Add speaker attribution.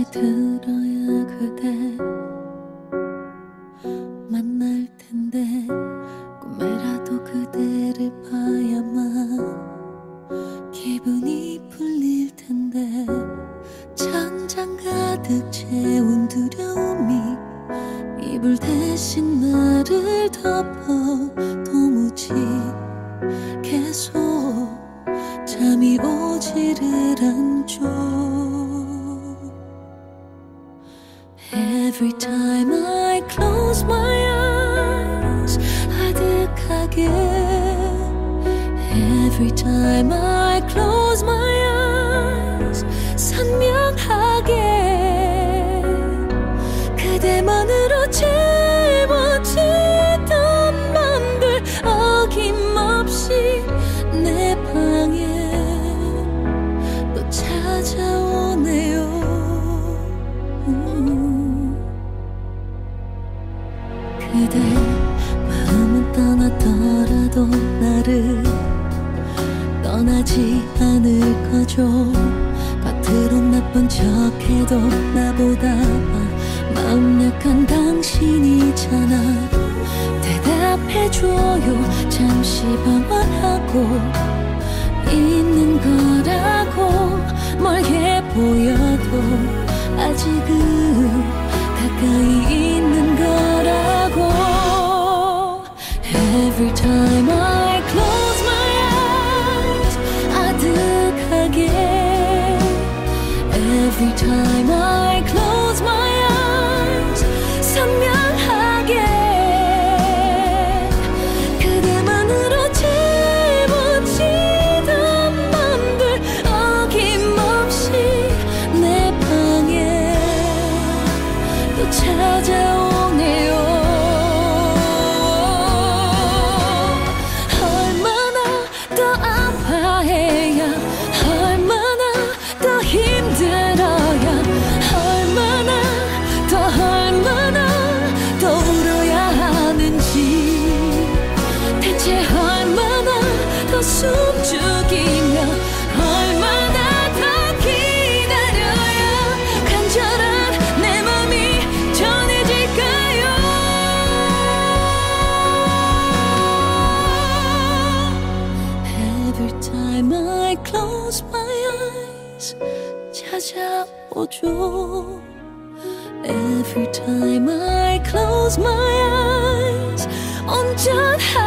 Speaker 1: 들어야 그대 만날 텐데 꿈에라도 그대를 봐야만 기분이 풀릴 텐데 천장 가득 채운 두려움이 이불 대신 나를 덮어 도무지 계속 잠이 오지를 않죠. Every time I close my eyes 아득하게 Every time I close my eyes 선명하게 그대만으로 짊어지던 맘들 어김없이 내 방에 또 찾아오네요. 그대 마음은 떠났더라도 나를 떠나지 않을 거죠. 겉으론 나쁜 척해도 나보다 마음 약한 당신이잖아. 대답해줘요. 잠시 방황하고 있는 거라고 멀게 보여도 아직은 가까이 있는 거라고. Every time I close my eyes 아득하게 Every time I close my eyes 선명하게 그대만으로 짊어지던 맘들 어김없이 내 방에 또 찾아오네요. 얼마나 더 아파해야 얼마나 더 힘들어야 얼마나 더 울어야 하는지 대체 얼마나 더 숨죽이며 얼마나 더 기다려야 간절한 내 맘이 전해질까요. Every time I close my eyes 찾아오죠. Every time I close my eyes 온전한